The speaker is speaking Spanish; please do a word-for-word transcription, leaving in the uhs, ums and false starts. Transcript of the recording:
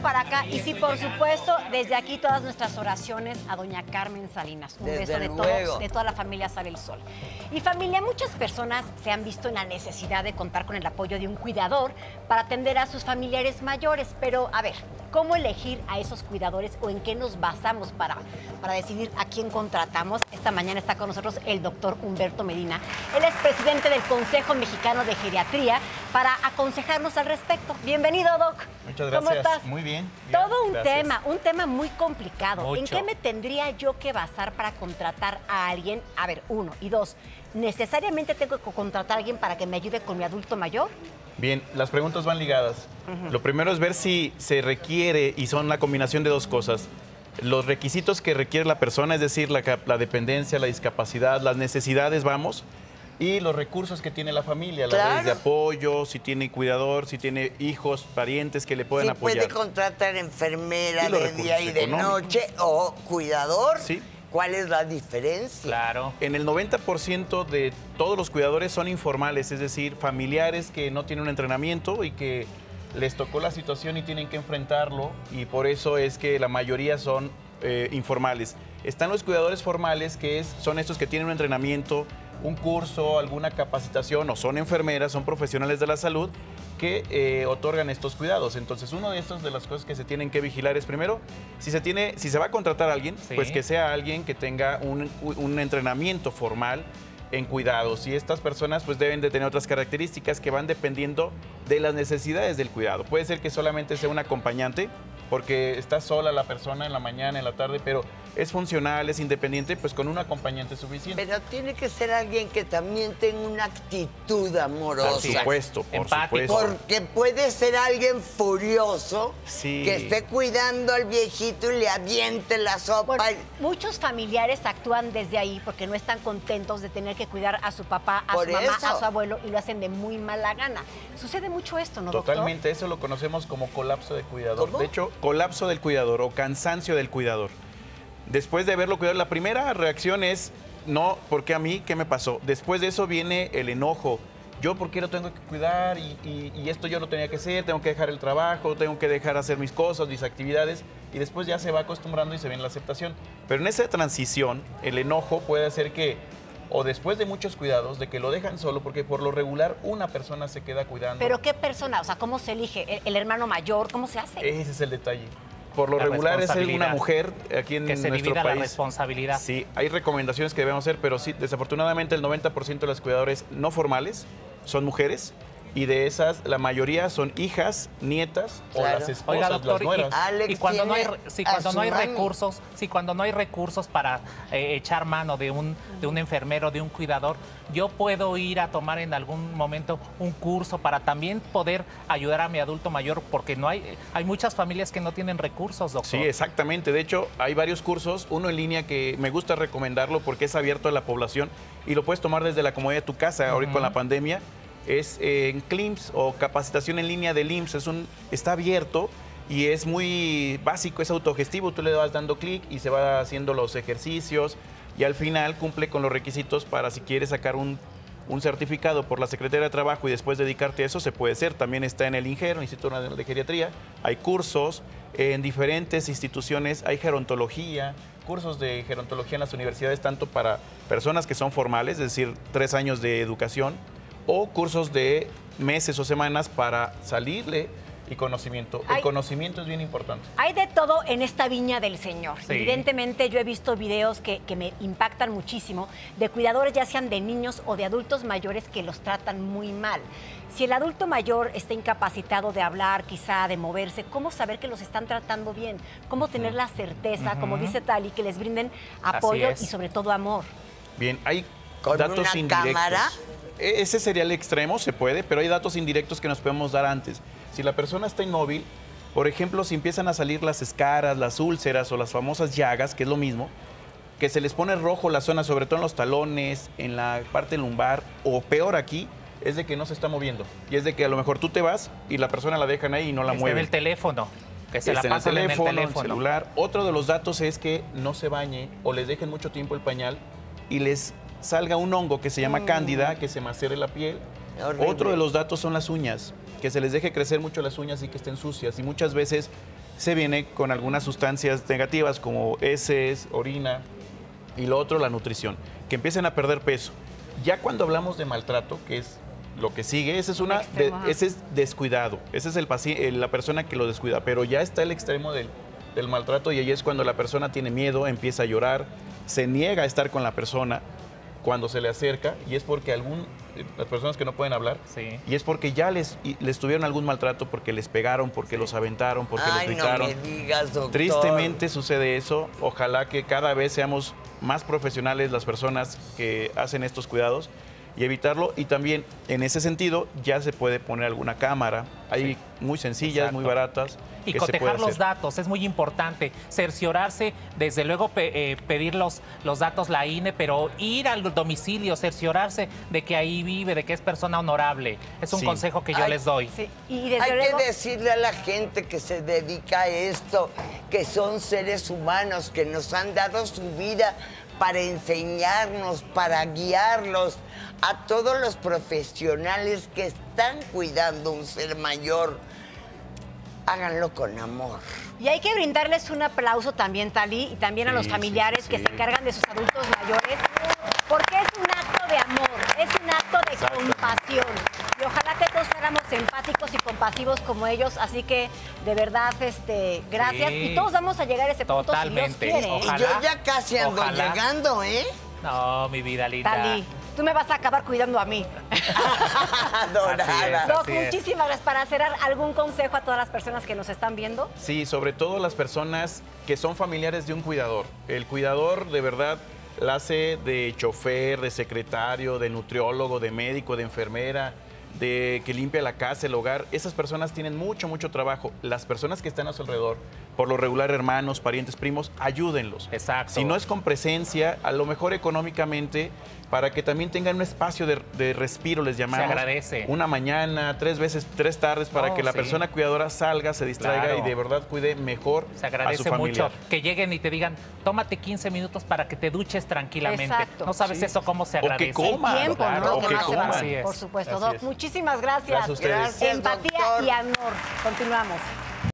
para acá. Y sí, por supuesto, desde aquí todas nuestras oraciones a doña Carmen Salinas. Un Desde beso de luego. todos, de toda la familia Sale el Sol. Y familia, muchas personas se han visto en la necesidad de contar con el apoyo de un cuidador para atender a sus familiares mayores. Pero, a ver, ¿cómo elegir a esos cuidadores o en qué nos basamos para, para decidir a quién contratamos? Esta mañana está con nosotros el doctor Humberto Medina. Él es presidente del Consejo Mexicano de Geriatría para aconsejarnos al respecto. Bienvenido, Doc. Muchas gracias. ¿Cómo estás? Muy bien. Todo un Gracias. tema, un tema muy complicado. Mucho. ¿En qué me tendría yo que basar para contratar a alguien? A ver, uno. Y dos, ¿necesariamente tengo que contratar a alguien para que me ayude con mi adulto mayor? Bien, las preguntas van ligadas. Ujú. Lo primero es ver si se requiere, y son la combinación de dos cosas, los requisitos que requiere la persona, es decir, la, cap- la dependencia, la discapacidad, las necesidades, vamos, y los recursos que tiene la familia, las Claro. redes de apoyo, si tiene cuidador, si tiene hijos, parientes que le pueden Sí apoyar. puede contratar enfermera Y los de día recursos y de económicos. noche o cuidador. Sí. ¿Cuál es la diferencia? Claro. En el noventa por ciento de todos los cuidadores son informales, es decir, familiares que no tienen un entrenamiento y que les tocó la situación y tienen que enfrentarlo, y por eso es que la mayoría son eh, informales. Están los cuidadores formales, que es, son estos que tienen un entrenamiento, un curso, alguna capacitación, o son enfermeras, son profesionales de la salud que eh, otorgan estos cuidados. Entonces, una de estas de las cosas que se tienen que vigilar es, primero, si se tiene, si se va a contratar a alguien, Sí. pues que sea alguien que tenga un, un entrenamiento formal en cuidados, y estas personas pues deben de tener otras características que van dependiendo de las necesidades del cuidado. Puede ser que solamente sea un acompañante, porque está sola la persona en la mañana, en la tarde, pero es funcional, es independiente, pues con un acompañante es suficiente. Pero tiene que ser alguien que también tenga una actitud amorosa. Por supuesto, por Empático. supuesto. Porque puede ser alguien furioso Sí. que esté cuidando al viejito y le aviente la sopa. Bueno, muchos familiares actúan desde ahí porque no están contentos de tener que cuidar a su papá, a Por su mamá, eso. a su abuelo, y lo hacen de muy mala gana. Sucede mucho esto, ¿no, doctor? Totalmente, eso lo conocemos como colapso de cuidador. ¿Cómo? De hecho, colapso del cuidador o cansancio del cuidador. Después de haberlo cuidado, la primera reacción es, no, ¿por qué a mí? ¿Qué me pasó? Después de eso viene el enojo. Yo, ¿por qué lo tengo que cuidar? Y, y- y esto yo lo tenía que hacer, tengo que dejar el trabajo, tengo que dejar hacer mis cosas, mis actividades, y después ya se va acostumbrando y se viene la aceptación. Pero en esa transición, el enojo puede hacer que, o después de muchos cuidados, de que lo dejan solo, porque por lo regular una persona se queda cuidando. Pero ¿qué persona? O sea, ¿cómo se elige? ¿El, el hermano mayor? ¿Cómo se hace? Ese es el detalle. Por lo La regular es responsabilidad. una mujer aquí en Que se nuestro divida la país. responsabilidad. Sí, hay recomendaciones que debemos hacer, pero sí, desafortunadamente el noventa por ciento de los cuidadores no formales son mujeres, y de esas la mayoría son hijas, nietas o Claro. las esposas, Oiga, doctor, las nueras. Alex y, y cuando no hay, tiene re- si a cuando su no hay mami. recursos, si cuando no hay recursos para eh, echar mano de un, de un enfermero, de un cuidador, yo puedo ir a tomar en algún momento un curso para también poder ayudar a mi adulto mayor, porque no hay, hay muchas familias que no tienen recursos, doctor. Sí, exactamente. De hecho, hay varios cursos, uno en línea que me gusta recomendarlo porque es abierto a la población y lo puedes tomar desde la comodidad de tu casa. Ahora con la pandemia es eh, en C L I M S, o capacitación en línea del I M S S. Es un, está abierto y es muy básico, es autogestivo. Tú le vas dando clic y se va haciendo los ejercicios, y al final cumple con los requisitos para, si quieres sacar un, un certificado por la Secretaría de Trabajo y después dedicarte a eso, se puede hacer. También está en el INGER, Instituto Nacional de Geriatría. Hay cursos en diferentes instituciones, hay gerontología, cursos de gerontología en las universidades, tanto para personas que son formales, es decir, tres años de educación, o cursos de meses o semanas para salirle y conocimiento. El Ay. conocimiento es bien importante. Hay de todo en esta viña del Señor. Sí. Evidentemente, yo he visto videos que, que me impactan muchísimo de cuidadores, ya sean de niños o de adultos mayores, que los tratan muy mal. Si el adulto mayor está incapacitado de hablar, quizá de moverse, ¿cómo saber que los están tratando bien? ¿Cómo tener la certeza, como Ujú. dice Tali, que les brinden Así apoyo es. y sobre todo amor? Bien, hay ¿Con datos una indirectos. cámara? E- Ese sería el extremo, se puede, pero hay datos indirectos que nos podemos dar antes. Si la persona está inmóvil, por ejemplo, si empiezan a salir las escaras, las úlceras o las famosas llagas, que es lo mismo, que se les pone rojo la zona, sobre todo en los talones, en la parte lumbar, o peor aquí, es de que no se está moviendo. Y es de que a lo mejor tú te vas y la persona la dejan ahí y no la Esté en mueven. el teléfono, que se la Esté en el pasan en el teléfono, en el teléfono. celular. Otro de los datos es que no se bañe o les dejen mucho tiempo el pañal y les salga un hongo que se llama cándida, que se macere la piel. Horrible. Otro de los datos son las uñas, que se les deje crecer mucho las uñas y que estén sucias. Y muchas veces se viene con algunas sustancias negativas como heces, orina y lo otro, la nutrición, que empiecen a perder peso. Ya cuando hablamos de maltrato, que es lo que sigue, ese es, una, de, ese es descuidado, ese es el paciente, la persona que lo descuida, pero ya está el extremo del, del maltrato y ahí es cuando la persona tiene miedo, empieza a llorar, se niega a estar con la persona cuando se le acerca y es porque algún, las personas que no pueden hablar, Sí. y es porque ya les, y les tuvieron algún maltrato, porque les pegaron, porque los aventaron, porque Ay, les gritaron. no me digas, doctor. Tristemente sucede eso. Ojalá que cada vez seamos más profesionales las personas que hacen estos cuidados y evitarlo. Y también, en ese sentido, ya se puede poner alguna cámara. Hay muy sencillas, Exacto. muy baratas. Y que se puede cotejar los hacer. datos, es muy importante. Cerciorarse, desde luego pe- eh, pedir los, los datos, la I N E, pero ir al domicilio, cerciorarse de que ahí vive, de que es persona honorable. Es un Sí. consejo que yo Ay, les doy. Sí, y desde Hay luego... que decirle a la gente que se dedica a esto, que son seres humanos, que nos han dado su vida para enseñarnos, para guiarlos, a todos los profesionales que están cuidando un ser mayor. Háganlo con amor. Y hay que brindarles un aplauso también, Tali, y también a los Sí, familiares sí, que sí. se encargan de sus adultos mayores, porque es un acto de amor, es un acto de Exacto. compasión. Y ojalá que todos fuéramos empáticos y compasivos como ellos, así que de verdad, este, gracias. Sí. Y todos vamos a llegar a ese punto Totalmente. si Dios quiere. ¿eh? Y Ojalá, yo ya casi ando ojalá. llegando, ¿eh? No, mi vida linda. Tali, tú me vas a acabar cuidando a mí. Adorada. es. Doc, Así es. muchísimas gracias. Para cerrar, ¿algún consejo a todas las personas que nos están viendo? Sí, sobre todo las personas que son familiares de un cuidador. El cuidador de verdad la hace de chofer, de secretario, de nutriólogo, de médico, de enfermera, de que limpia la casa, el hogar. Esas personas tienen mucho, mucho trabajo. Las personas que están a su alrededor, por lo regular hermanos, parientes, primos, ayúdenlos. Exacto. Si no es con presencia, a lo mejor económicamente, para que también tengan un espacio de, de respiro, les llamamos. Se agradece. Una mañana, tres veces, tres tardes, para Oh, que la sí. persona cuidadora salga, se distraiga Claro. y de verdad cuide mejor Se a su agradece familiar. mucho que lleguen y te digan, tómate quince minutos para que te duches tranquilamente. Exacto. No sabes Sí. eso cómo se O que agradece. coma. El tiempo, claro, ¿no? o Que que más se coman. valora, Así es. por supuesto, Así Doc. es. Muchísimas gracias. Gracias a ustedes. Gracias, Empatía doctor. y amor. Continuamos.